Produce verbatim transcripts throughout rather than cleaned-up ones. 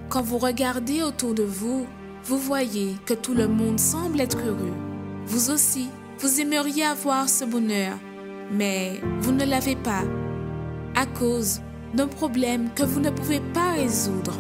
Quand vous regardez autour de vous, vous voyez que tout le monde semble être heureux. Vous aussi, vous aimeriez avoir ce bonheur, mais vous ne l'avez pas à cause d'un problème que vous ne pouvez pas résoudre.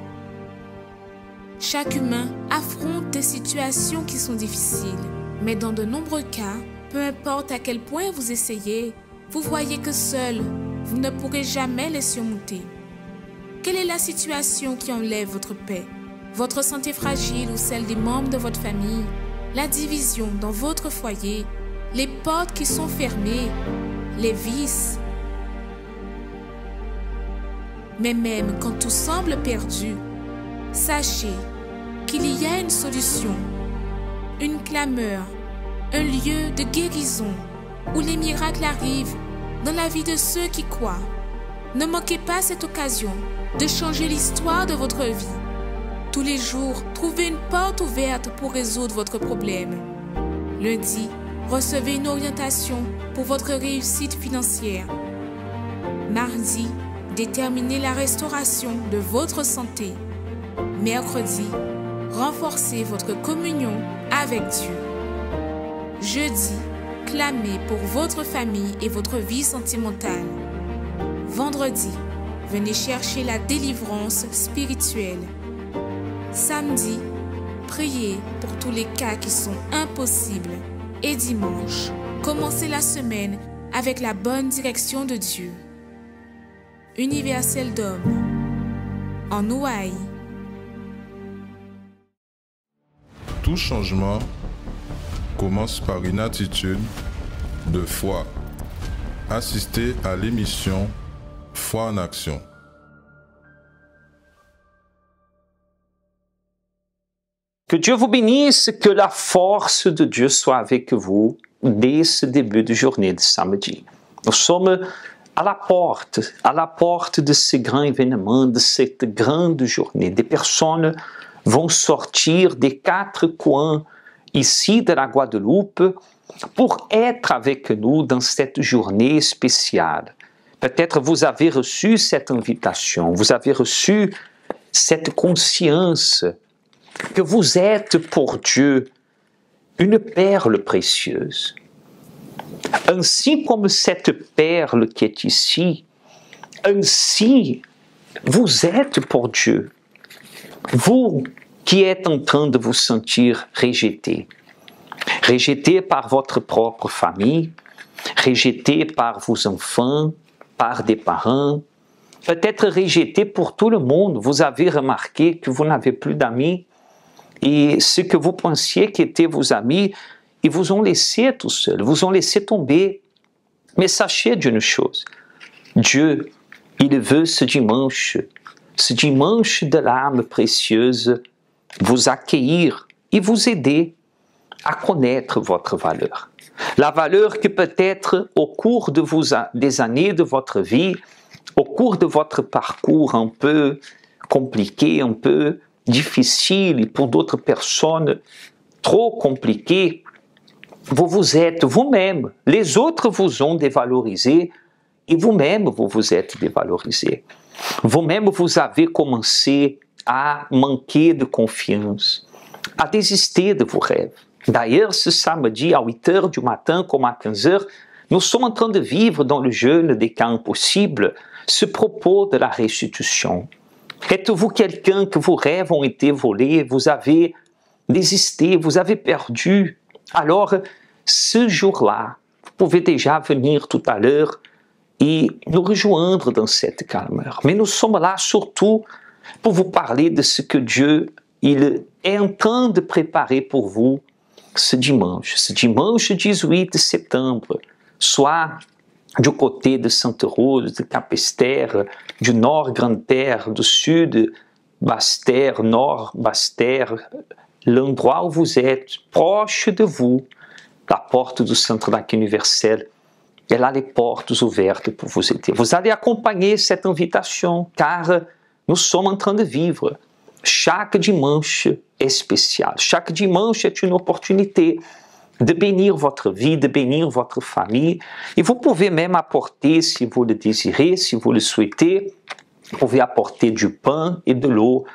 Chaque humain affronte des situations qui sont difficiles, mais dans de nombreux cas, peu importe à quel point vous essayez, vous voyez que seul, vous ne pourrez jamais les surmonter. Quelle est la situation qui enlève votre paix? Votre santé fragile ou celle des membres de votre famille? La division dans votre foyer? Les portes qui sont fermées? Les vices? Mais même quand tout semble perdu, sachez qu'il y a une solution, une clameur, un lieu de guérison où les miracles arrivent dans la vie de ceux qui croient. Ne manquez pas cette occasion de changer l'histoire de votre vie. Tous les jours, trouvez une porte ouverte pour résoudre votre problème. Lundi, recevez une orientation pour votre réussite financière. Mardi, déterminez la restauration de votre santé. Mercredi, renforcez votre communion avec Dieu. Jeudi, clamez pour votre famille et votre vie sentimentale. Vendredi, venez chercher la délivrance spirituelle. Samedi, priez pour tous les cas qui sont impossibles. Et dimanche, commencez la semaine avec la bonne direction de Dieu. Universel d'Homme, en Ouaille. Tout changement commence par une attitude de foi. Assistez à l'émission Foi en action. Que Dieu vous bénisse, que la force de Dieu soit avec vous dès ce début de journée de samedi. Nous sommes à la porte, à la porte de ce grand événement, de cette grande journée. Des personnes vont sortir des quatre coins ici de la Guadeloupe pour être avec nous dans cette journée spéciale. Peut-être vous avez reçu cette invitation, vous avez reçu cette conscience que vous êtes pour Dieu une perle précieuse. Ainsi comme cette perle qui est ici, ainsi vous êtes pour Dieu. Vous qui êtes en train de vous sentir rejeté, rejeté par votre propre famille, rejeté par vos enfants, par des parents, peut-être rejeté pour tout le monde. Vous avez remarqué que vous n'avez plus d'amis et ce que vous pensiez qu'étaient vos amis, ils vous ont laissé tout seul, vous ont laissé tomber. Mais sachez d'une chose, Dieu, il veut ce dimanche, ce dimanche de l'âme précieuse, vous accueillir et vous aider à connaître votre valeur. La valeur que peut-être au cours de vos, des années de votre vie, au cours de votre parcours un peu compliqué, un peu difficile, et pour d'autres personnes trop compliqué, vous vous êtes vous-même, les autres vous ont dévalorisé et vous-même vous vous êtes dévalorisé. Vous-même vous avez commencé à manquer de confiance, à désister de vos rêves. D'ailleurs, ce samedi à huit heures du matin comme à quinze heures, nous sommes en train de vivre dans le jeûne des cas impossibles ce propos de la restitution. Êtes-vous quelqu'un que vos rêves ont été volés, vous avez désisté, vous avez perdu? Alors, ce jour-là, vous pouvez déjà venir tout à l'heure et nous rejoindre dans cette calmeur. Mais nous sommes là surtout pour vous parler de ce que Dieu il est en train de préparer pour vous ce dimanche, ce dimanche dix-huit septembre, soit du côté de Sainte-Rose, de Cap-Esther, du nord Grande-Terre, du sud Basse-Terre, nord Basse-Terre, l'endroit où vous êtes, proche de vous, la porte du Centre d'accueil universel, elle a les portes ouvertes pour vous aider. Vous allez accompagner cette invitation, car nous sommes en train de vivre. Chaque dimanche est spécial. Chaque dimanche est une opportunité de bénir votre vie, de bénir votre famille. Et vous pouvez même apporter, si vous le désirez, si vous le souhaitez, vous pouvez apporter du pain et de l'eau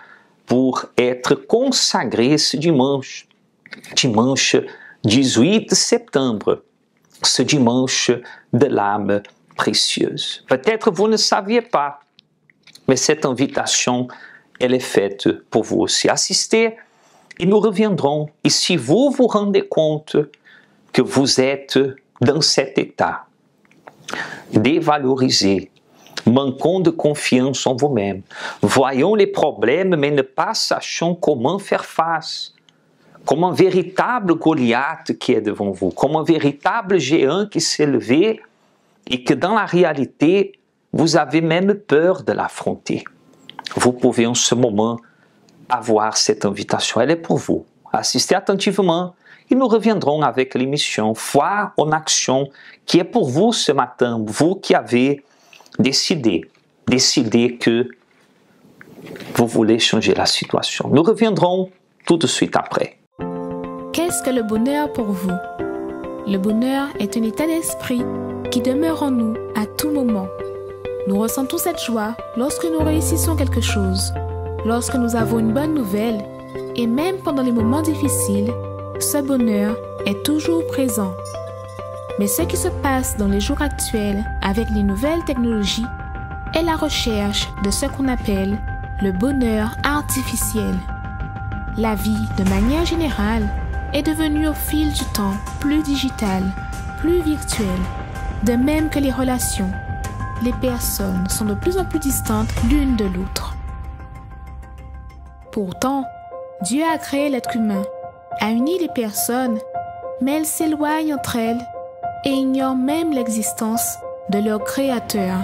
pour être consacré ce dimanche, dimanche dix-huit septembre, ce dimanche de l'âme précieuse. Peut-être vous ne saviez pas, mais cette invitation, elle est faite pour vous aussi. Assistez et nous reviendrons. Et si vous vous rendez compte que vous êtes dans cet état, dévalorisé, manquant de confiance en vous-même, voyons les problèmes mais ne pas sachant comment faire face, comme un véritable Goliath qui est devant vous, comme un véritable géant qui s'est levé et que dans la réalité, vous avez même peur de l'affronter. Vous pouvez en ce moment avoir cette invitation. Elle est pour vous. Assistez attentivement et nous reviendrons avec l'émission Foi en action qui est pour vous ce matin, vous qui avez décidé, décidé que vous voulez changer la situation. Nous reviendrons tout de suite après. Qu'est-ce que le bonheur pour vous? Le bonheur est un état d'esprit qui demeure en nous à tout moment. Nous ressentons cette joie lorsque nous réussissons quelque chose, lorsque nous avons une bonne nouvelle, et même pendant les moments difficiles, ce bonheur est toujours présent. Mais ce qui se passe dans les jours actuels avec les nouvelles technologies est la recherche de ce qu'on appelle le bonheur artificiel. La vie, de manière générale, est devenue au fil du temps plus digitale, plus virtuelle, de même que les relations. Les personnes sont de plus en plus distantes l'une de l'autre. Pourtant, Dieu a créé l'être humain, a uni les personnes, mais elles s'éloignent entre elles et ignorent même l'existence de leur Créateur.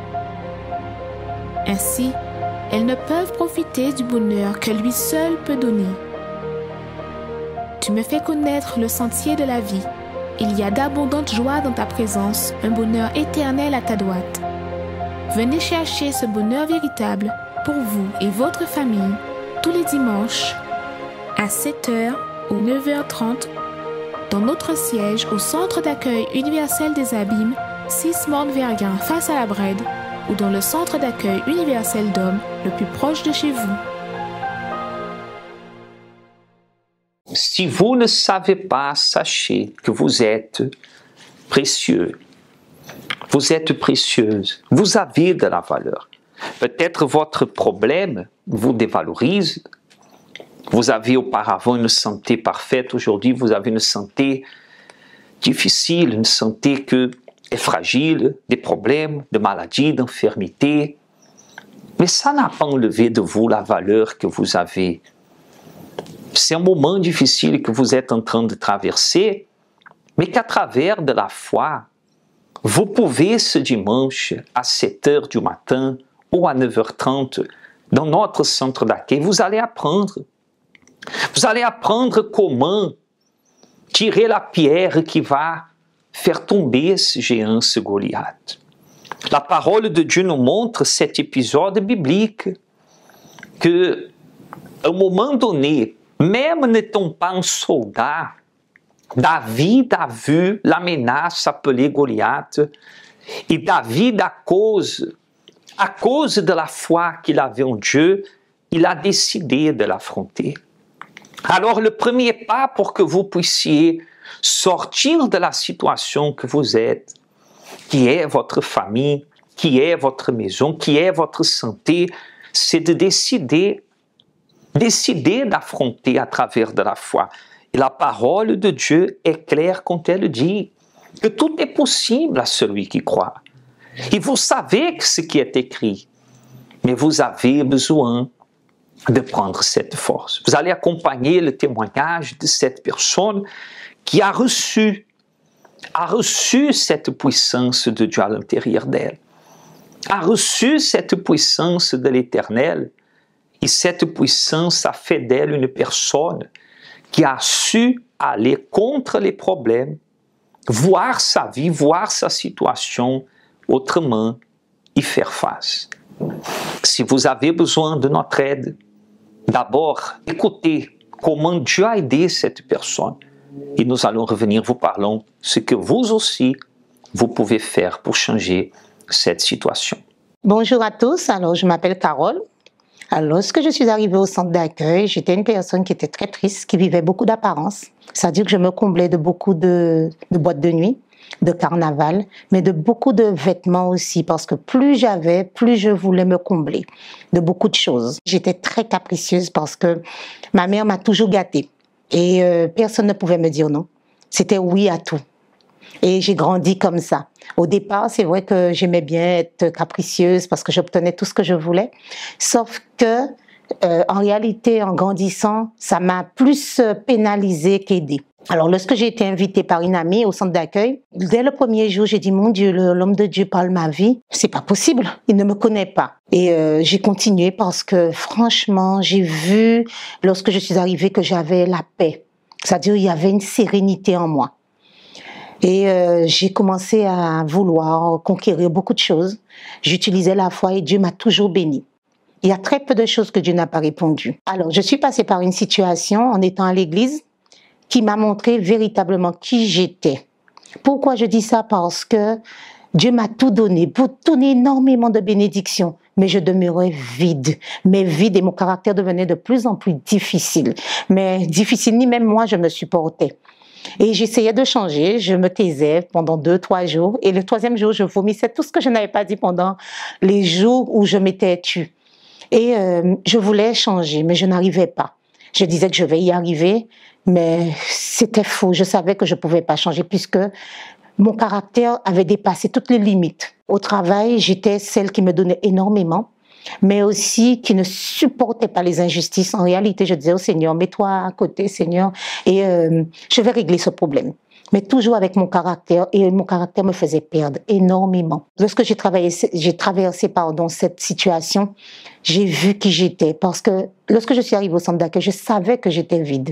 Ainsi, elles ne peuvent profiter du bonheur que lui seul peut donner. Tu me fais connaître le sentier de la vie. Il y a d'abondantes joies dans ta présence, un bonheur éternel à ta droite. Venez chercher ce bonheur véritable pour vous et votre famille tous les dimanches à sept heures ou neuf heures trente dans notre siège au Centre d'accueil universel des Abîmes, six Morne-Verguin face à la Brède, ou dans le Centre d'accueil universel d'hommes le plus proche de chez vous. Si vous ne savez pas, sachez que vous êtes précieux. Vous êtes précieuse. Vous avez de la valeur. Peut-être votre problème vous dévalorise. Vous avez auparavant une santé parfaite. Aujourd'hui, vous avez une santé difficile, une santé qui est fragile, des problèmes, de maladies, d'infirmités. Mais ça n'a pas enlevé de vous la valeur que vous avez. C'est un moment difficile que vous êtes en train de traverser, mais qu'à travers de la foi, vous pouvez ce dimanche à sept heures du matin ou à neuf heures trente dans notre centre d'accueil, vous allez apprendre. Vous allez apprendre comment tirer la pierre qui va faire tomber ce géant, ce Goliath. La parole de Dieu nous montre cet épisode biblique que, à un moment donné, même n'étant pas un soldat, David a vu la menace appelée Goliath et David, à cause, à cause de la foi qu'il avait en Dieu, il a décidé de l'affronter. Alors le premier pas pour que vous puissiez sortir de la situation que vous êtes, qui est votre famille, qui est votre maison, qui est votre santé, c'est de décider, décider d'affronter à travers de la foi. Et la parole de Dieu est claire quand elle dit que tout est possible à celui qui croit. Et vous savez ce qui est écrit, mais vous avez besoin de prendre cette force. Vous allez accompagner le témoignage de cette personne qui a reçu, a reçu cette puissance de Dieu à l'intérieur d'elle, a reçu cette puissance de l'Éternel, et cette puissance a fait d'elle une personne qui a su aller contre les problèmes, voir sa vie, voir sa situation autrement y faire face. Si vous avez besoin de notre aide, d'abord, écoutez comment Dieu a aidé cette personne et nous allons revenir vous parler ce que vous aussi, vous pouvez faire pour changer cette situation. Bonjour à tous, alors je m'appelle Carole. Alors, lorsque je suis arrivée au centre d'accueil, j'étais une personne qui était très triste, qui vivait beaucoup d'apparence. C'est-à-dire que je me comblais de beaucoup de, de boîtes de nuit, de carnaval, mais de beaucoup de vêtements aussi, parce que plus j'avais, plus je voulais me combler de beaucoup de choses. J'étais très capricieuse parce que ma mère m'a toujours gâtée et euh, personne ne pouvait me dire non. C'était oui à tout. Et j'ai grandi comme ça. Au départ, c'est vrai que j'aimais bien être capricieuse parce que j'obtenais tout ce que je voulais. Sauf que, euh, en réalité, en grandissant, ça m'a plus pénalisée qu'aidée. Alors, lorsque j'ai été invitée par une amie au centre d'accueil, dès le premier jour, j'ai dit, mon Dieu, l'homme de Dieu parle ma vie. C'est pas possible. Il ne me connaît pas. Et euh, j'ai continué parce que, franchement, j'ai vu, lorsque je suis arrivée, que j'avais la paix. C'est-à-dire, il y avait une sérénité en moi. Et euh, j'ai commencé à vouloir conquérir beaucoup de choses. J'utilisais la foi et Dieu m'a toujours bénie. Il y a très peu de choses que Dieu n'a pas répondu. Alors, je suis passée par une situation en étant à l'église qui m'a montré véritablement qui j'étais. Pourquoi je dis ça? Parce que Dieu m'a tout donné, donné énormément de bénédictions, mais je demeurais vide. Mais vide et mon caractère devenait de plus en plus difficile. Mais difficile, ni même moi je me supportais. Et j'essayais de changer, je me taisais pendant deux, trois jours. Et le troisième jour, je vomissais tout ce que je n'avais pas dit pendant les jours où je m'étais tue. Et euh, je voulais changer, mais je n'arrivais pas. Je disais que je vais y arriver, mais c'était faux. Je savais que je ne pouvais pas changer puisque mon caractère avait dépassé toutes les limites. Au travail, j'étais celle qui me donnait énormément, mais aussi qui ne supportait pas les injustices. En réalité, je disais au Seigneur, mets-toi à côté, Seigneur, et euh, je vais régler ce problème. Mais toujours avec mon caractère, et mon caractère me faisait perdre énormément. Lorsque j'ai travaillé, j'ai traversé pardon, cette situation, j'ai vu qui j'étais. Parce que lorsque je suis arrivée au centre d'accueil, je savais que j'étais vide.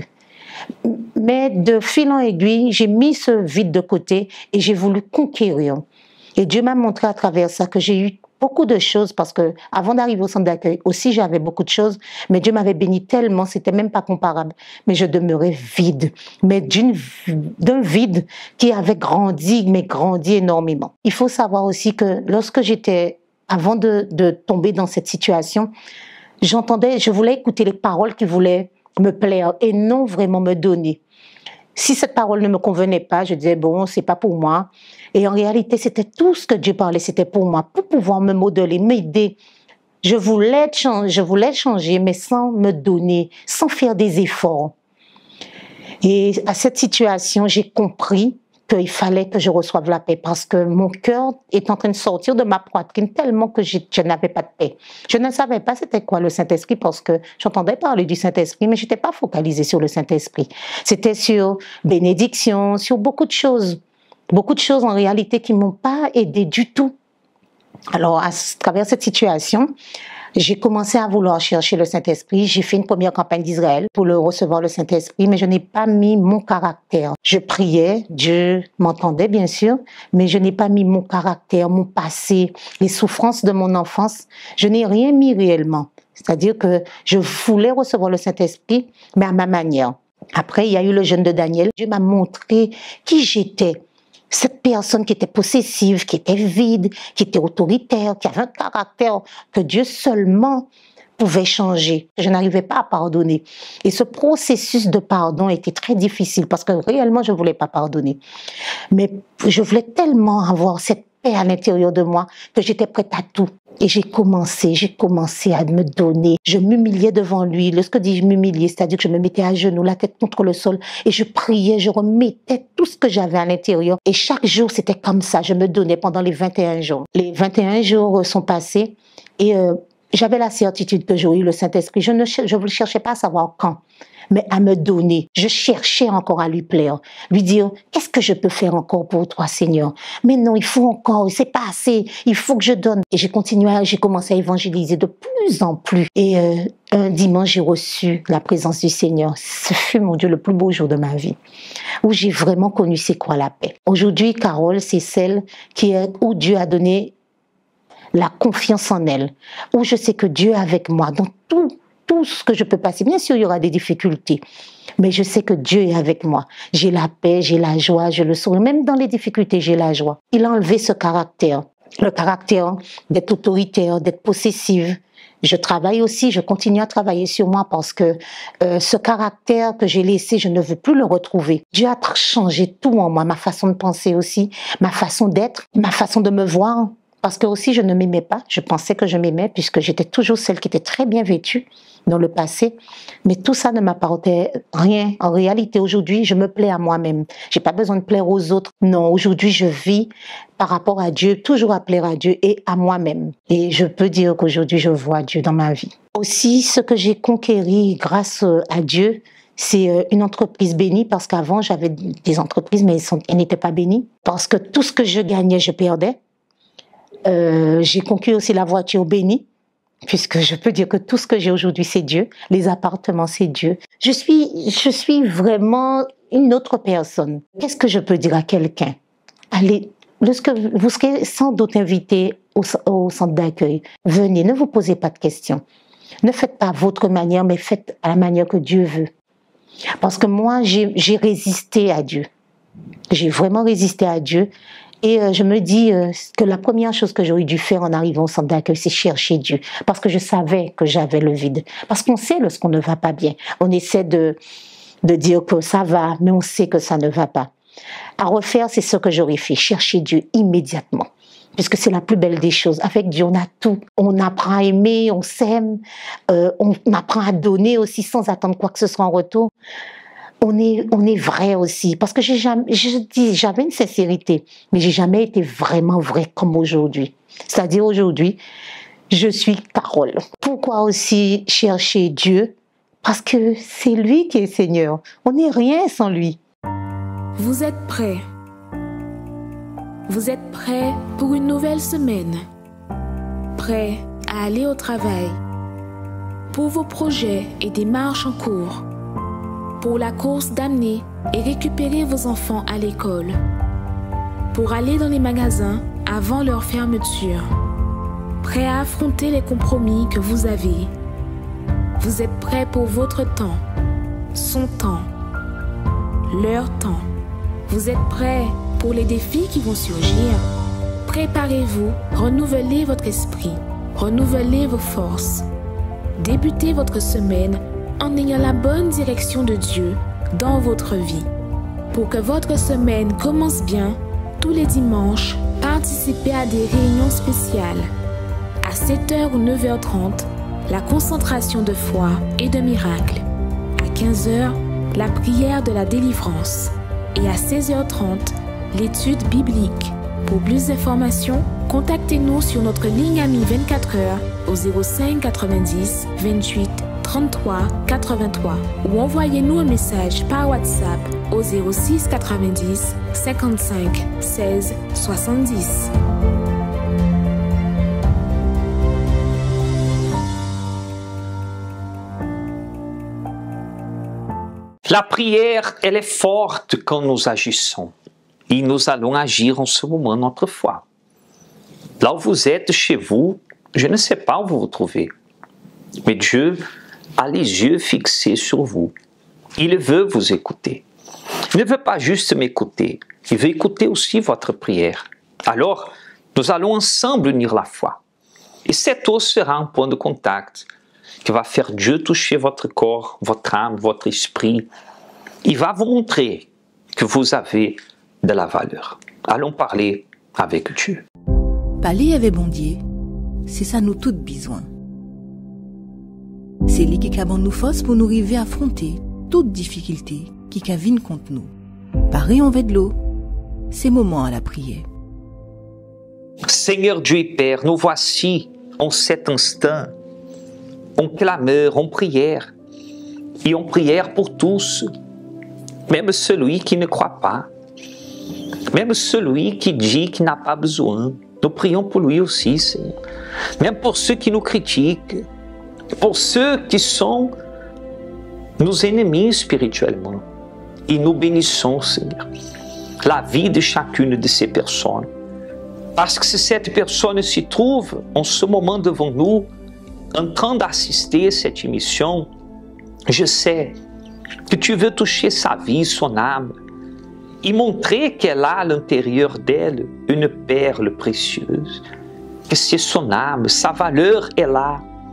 Mais de fil en aiguille, j'ai mis ce vide de côté et j'ai voulu conquérir. Et Dieu m'a montré à travers ça que j'ai eu beaucoup de choses parce que avant d'arriver au centre d'accueil aussi j'avais beaucoup de choses, mais Dieu m'avait béni tellement, c'était même pas comparable. Mais je demeurais vide, mais d'une d'un vide qui avait grandi, mais grandi énormément. Il faut savoir aussi que lorsque j'étais, avant de, de tomber dans cette situation, j'entendais, je voulais écouter les paroles qui voulaient me plaire et non vraiment me donner. Si cette parole ne me convenait pas, je disais, bon, c'est pas pour moi. Et en réalité, c'était tout ce que Dieu parlait, c'était pour moi, pour pouvoir me modeler, m'aider. Je voulais changer, je voulais changer, mais sans me donner, sans faire des efforts. Et à cette situation, j'ai compris qu'il fallait que je reçoive la paix parce que mon cœur est en train de sortir de ma poitrine tellement que je, je n'avais pas de paix. Je ne savais pas c'était quoi le Saint-Esprit parce que j'entendais parler du Saint-Esprit, mais je n'étais pas focalisée sur le Saint-Esprit. C'était sur bénédiction, sur beaucoup de choses. Beaucoup de choses en réalité qui ne m'ont pas aidée du tout. Alors, à travers cette situation, j'ai commencé à vouloir chercher le Saint-Esprit. J'ai fait une première campagne d'Israël pour le recevoir le Saint-Esprit, mais je n'ai pas mis mon caractère. Je priais, Dieu m'entendait bien sûr, mais je n'ai pas mis mon caractère, mon passé, les souffrances de mon enfance. Je n'ai rien mis réellement. C'est-à-dire que je voulais recevoir le Saint-Esprit, mais à ma manière. Après, il y a eu le jeûne de Daniel. Dieu m'a montré qui j'étais. Cette personne qui était possessive, qui était vide, qui était autoritaire, qui avait un caractère que Dieu seulement pouvait changer. Je n'arrivais pas à pardonner. Et ce processus de pardon était très difficile parce que réellement, je ne voulais pas pardonner. Mais je voulais tellement avoir cette paix à l'intérieur de moi que j'étais prête à tout. Et j'ai commencé, j'ai commencé à me donner. Je m'humiliais devant lui. Lorsque je dis je m'humiliais, c'est-à-dire que je me mettais à genoux, la tête contre le sol, et je priais, je remettais tout ce que j'avais à l'intérieur. Et chaque jour, c'était comme ça. Je me donnais pendant les vingt et un jours. Les vingt et un jours sont passés et euh, j'avais la certitude que j'aurais eu le Saint-Esprit. Je ne je ne cherchais pas à savoir quand, mais à me donner. Je cherchais encore à lui plaire, lui dire, qu'est-ce que je peux faire encore pour toi, Seigneur? Mais non, il faut encore, c'est pas assez, il faut que je donne. Et j'ai continué, j'ai commencé à évangéliser de plus en plus. Et euh, un dimanche, j'ai reçu la présence du Seigneur. Ce fut, mon Dieu, le plus beau jour de ma vie, où j'ai vraiment connu c'est quoi la paix. Aujourd'hui, Carole, c'est celle qui est, où Dieu a donné la confiance en elle, où je sais que Dieu est avec moi dans tout, tout ce que je peux passer. Bien sûr, il y aura des difficultés, mais je sais que Dieu est avec moi. J'ai la paix, j'ai la joie, je le souris. Même dans les difficultés, j'ai la joie. Il a enlevé ce caractère, le caractère d'être autoritaire, d'être possessive. Je travaille aussi, je continue à travailler sur moi parce que euh, ce caractère que j'ai laissé, je ne veux plus le retrouver. Dieu a changé tout en moi, ma façon de penser aussi, ma façon d'être, ma façon de me voir. Parce que aussi, je ne m'aimais pas. Je pensais que je m'aimais puisque j'étais toujours celle qui était très bien vêtue dans le passé. Mais tout ça ne m'apportait rien. En réalité, aujourd'hui, je me plais à moi-même. J'ai pas besoin de plaire aux autres. Non, aujourd'hui, je vis par rapport à Dieu, toujours à plaire à Dieu et à moi-même. Et je peux dire qu'aujourd'hui, je vois Dieu dans ma vie. Aussi, ce que j'ai conquéri grâce à Dieu, c'est une entreprise bénie parce qu'avant, j'avais des entreprises, mais elles n'étaient pas bénies. Parce que tout ce que je gagnais, je perdais. Euh, j'ai conquis aussi la voiture bénie, puisque je peux dire que tout ce que j'ai aujourd'hui, c'est Dieu. Les appartements, c'est Dieu. Je suis, je suis vraiment une autre personne. Qu'est-ce que je peux dire à quelqu'un? Allez, lorsque vous serez sans doute invité au, au centre d'accueil, venez, ne vous posez pas de questions. Ne faites pas à votre manière, mais faites à la manière que Dieu veut. Parce que moi, j'ai, j'ai résisté à Dieu. J'ai vraiment résisté à Dieu. Et euh, je me dis euh, que la première chose que j'aurais dû faire en arrivant au centre d'accueil, c'est chercher Dieu. Parce que je savais que j'avais le vide. Parce qu'on sait lorsqu'on ne va pas bien. On essaie de, de dire que ça va, mais on sait que ça ne va pas. À refaire, c'est ce que j'aurais fait. Chercher Dieu immédiatement. Puisque c'est la plus belle des choses. Avec Dieu, on a tout. On apprend à aimer, on s'aime. Euh, on apprend à donner aussi sans attendre quoi que ce soit en retour. On est, on est vrai aussi, parce que j'ai jamais, je dis, j'avais une sincérité, mais j'ai jamais été vraiment vrai comme aujourd'hui. C'est-à-dire aujourd'hui, je suis Carole. Pourquoi aussi chercher Dieu? Parce que c'est lui qui est Seigneur. On n'est rien sans lui. Vous êtes prêts? Vous êtes prêts pour une nouvelle semaine? Prêts à aller au travail? Pour vos projets et démarches en cours? Pour la course d'amener et récupérer vos enfants à l'école, pour aller dans les magasins avant leur fermeture, prêt à affronter les compromis que vous avez. Vous êtes prêt pour votre temps, son temps, leur temps. Vous êtes prêt pour les défis qui vont surgir. Préparez-vous, renouvelez votre esprit, renouvelez vos forces. Débutez votre semaine en ayant la bonne direction de Dieu dans votre vie. Pour que votre semaine commence bien, tous les dimanches, participez à des réunions spéciales. À sept heures ou neuf heures trente, la concentration de foi et de miracles. À quinze heures, la prière de la délivrance. Et à seize heures trente, l'étude biblique. Pour plus d'informations, contactez-nous sur notre ligne amie vingt-quatre heures au zéro cinq quatre-vingt-dix vingt-huit trente-trois quatre-vingt-trois ou envoyez-nous un message par WhatsApp au zéro six quatre-vingt-dix cinquante-cinq seize soixante-dix. La prière, elle est forte quand nous agissons. Et nous allons agir en ce moment notre foi. Là où vous êtes, chez vous, je ne sais pas où vous vous trouvez. Mais Dieu a les yeux fixés sur vous. Il veut vous écouter. Il ne veut pas juste m'écouter. Il veut écouter aussi votre prière. Alors, nous allons ensemble unir la foi. Et cette eau sera un point de contact qui va faire Dieu toucher votre corps, votre âme, votre esprit. Il va vous montrer que vous avez de la valeur. Allons parler avec Dieu. Parler avec bon Dieu, c'est ça nous tous besoin. C'est lui qui a nous force pour nous arriver à affronter toute difficulté qui viennent contre nous. Pareil en de l'eau, c'est moment à la prière. Seigneur Dieu et Père, nous voici en cet instant, en clameur, en prière, et en prière pour tous, même celui qui ne croit pas, même celui qui dit qu'il n'a pas besoin. Nous prions pour lui aussi, Seigneur. Même pour ceux qui nous critiquent, pour ceux qui sont nos ennemis spirituellement. Et nous bénissons, Seigneur, la vie de chacune de ces personnes. Parce que si cette personne se trouve en ce moment devant nous, en train d'assister à cette émission, je sais que tu veux toucher sa vie, son âme, et montrer qu'elle a à l'intérieur d'elle une perle précieuse, que c'est son âme, sa valeur est là,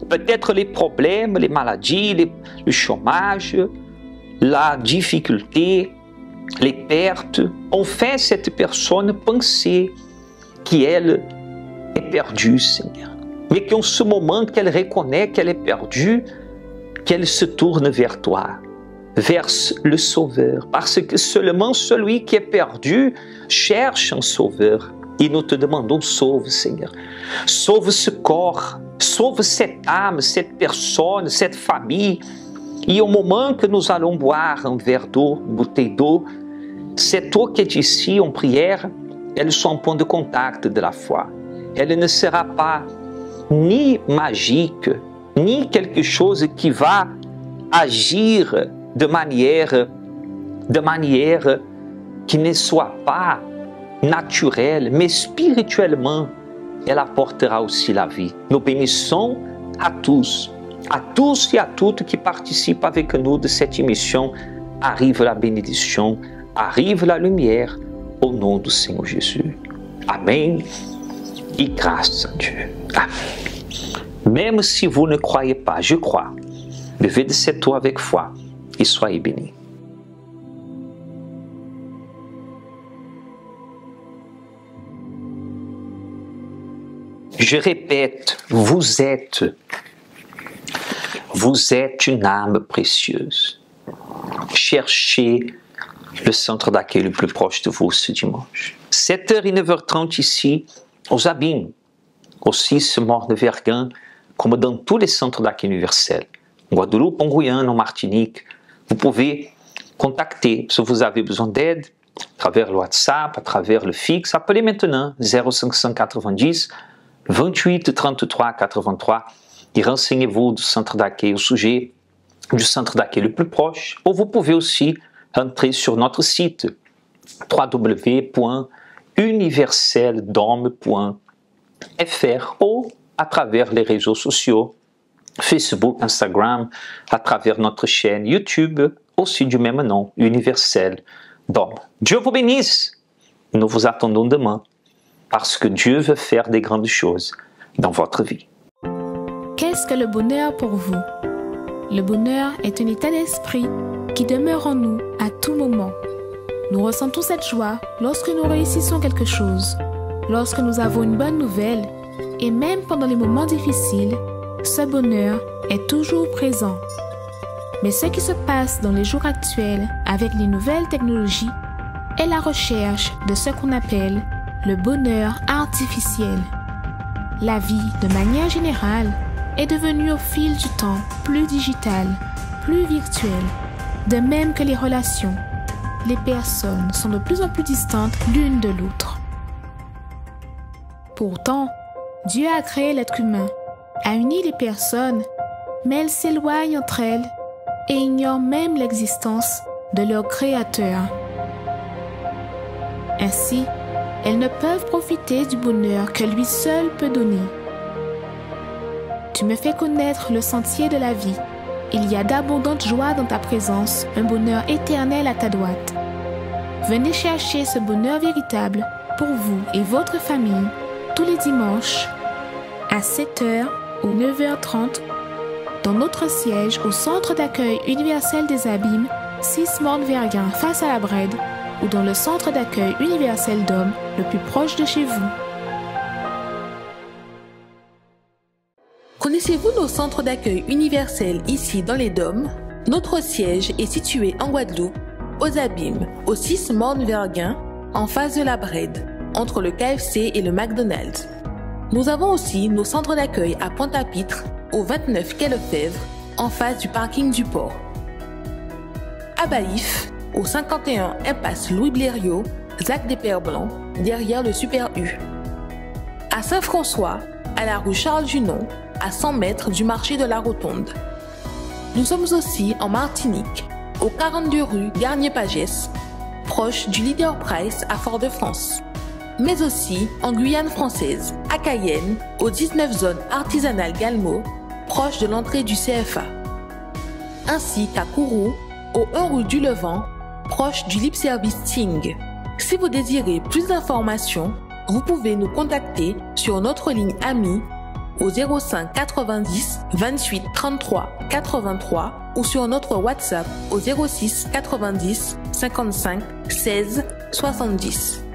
Peut-être les problèmes, les maladies, les, le chômage, la difficulté, les pertes ont fait cette personne penser qu'elle est perdue, Seigneur. Mais qu'en ce moment qu'elle reconnaît qu'elle est perdue, qu'elle se tourne vers toi, vers le Sauveur. Parce que seulement celui qui est perdu cherche un Sauveur. Et nous te demandons, sauve, Seigneur. Sauve ce corps, sauve cette âme, cette personne, cette famille. Et au moment que nous allons boire un verre d'eau, une bouteille d'eau, cette eau qui est ici en prière, elle sera un point de contact de la foi. Elle ne sera pas ni magique, ni quelque chose qui va agir de manière, de manière qui ne soit pas naturelle, mais spirituellement, elle apportera aussi la vie. Nous bénissons à tous, à tous et à toutes qui participent avec nous de cette émission. Arrive la bénédiction, arrive la lumière, au nom du Seigneur Jésus. Amen. Et grâce à Dieu. Amen. Même si vous ne croyez pas, je crois. Buvez de cette eau avec foi et soyez bénis. Je répète, vous êtes, vous êtes une âme précieuse. Cherchez le centre d'accueil le plus proche de vous ce dimanche. sept heures et neuf heures trente ici, aux Abîmes, au six Morne-Verguen, comme dans tous les centres d'accueil universels. En Guadeloupe, en Guyane, en Martinique, vous pouvez contacter si vous avez besoin d'aide à travers le WhatsApp, à travers le fixe. Appelez maintenant zéro cinq cent quatre-vingt-dix, vingt-huit, trente-trois, quatre-vingt-trois et renseignez-vous du centre d'accueil au sujet du centre d'accueil le plus proche. Ou vous pouvez aussi entrer sur notre site w w w point universeldom point f r ou à travers les réseaux sociaux, Facebook, Instagram, à travers notre chaîne YouTube, aussi du même nom, Universel Dom. Dieu vous bénisse. Nous vous attendons demain parce que Dieu veut faire des grandes choses dans votre vie. Qu'est-ce que le bonheur pour vous? Le bonheur est un état d'esprit qui demeure en nous à tout moment. Nous ressentons cette joie lorsque nous réussissons quelque chose, lorsque nous avons une bonne nouvelle, et même pendant les moments difficiles, ce bonheur est toujours présent. Mais ce qui se passe dans les jours actuels avec les nouvelles technologies est la recherche de ce qu'on appelle le bonheur artificiel. La vie, de manière générale, est devenue au fil du temps plus digitale, plus virtuelle, de même que les relations. Les personnes sont de plus en plus distantes l'une de l'autre. Pourtant, Dieu a créé l'être humain, a uni les personnes, mais elles s'éloignent entre elles et ignorent même l'existence de leur Créateur. Ainsi, elles ne peuvent profiter du bonheur que lui seul peut donner. Tu me fais connaître le sentier de la vie. Il y a d'abondantes joies dans ta présence, un bonheur éternel à ta droite. Venez chercher ce bonheur véritable pour vous et votre famille tous les dimanches à sept heures ou neuf heures trente dans notre siège au Centre d'accueil universel des Abîmes, six Morne-Verguen face à la Brède, ou dans le Centre d'accueil universel d'Hommes le plus proche de chez vous. Connaissez-vous nos centres d'accueil universels ici dans les Dômes? Notre siège est situé en Guadeloupe, aux Abîmes, au six Morne-Verguen, en face de la Brède, entre le K F C et le McDonald's. Nous avons aussi nos centres d'accueil à Pointe-à-Pitre, au vingt-neuf quai Lefebvre, en face du parking du port. À Baïf, au cinquante et un impasse Louis Blériot, Zac des Pères Blancs, derrière le Super U. À Saint-François, à la rue Charles Junon, à cent mètres du marché de la Rotonde. Nous sommes aussi en Martinique, au quarante-deux rue Garnier-Pagès, proche du Leader Price à Fort-de-France. Mais aussi en Guyane française, à Cayenne, au dix-neuf zone artisanale Galmo, proche de l'entrée du C F A. Ainsi qu'à Kourou, au un rue du Levant, proche du Lip Service Ting. Si vous désirez plus d'informations, vous pouvez nous contacter sur notre ligne amie au zéro cinq quatre-vingt-dix vingt-huit trente-trois quatre-vingt-trois ou sur notre WhatsApp au zéro six quatre-vingt-dix cinquante-cinq seize soixante-dix.